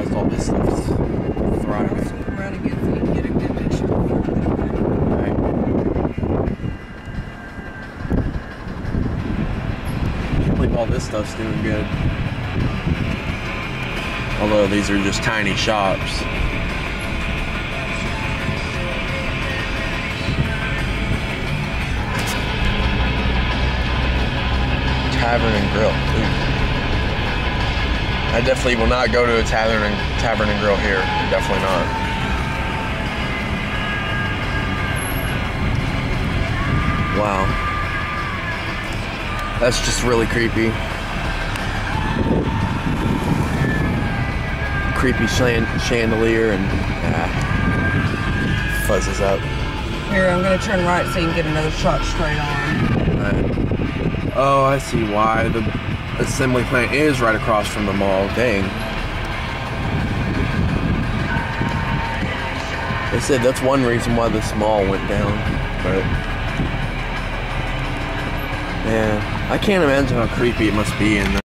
surprised all this stuff's thriving. Flip around again so you can get a good picture. Right. Can't believe all this stuff's doing good. Although these are just tiny shops. Tavern and Grill. Ooh. I definitely will not go to a tavern and grill here. Definitely not. Wow. That's just really creepy. Creepy chandelier and fuzzes up. Here, I'm gonna turn right so you can get another shot straight on. Right. Oh, I see why the assembly plant is right across from the mall. Dang. They said that's one reason why this mall went down. But yeah, I can't imagine how creepy it must be in there.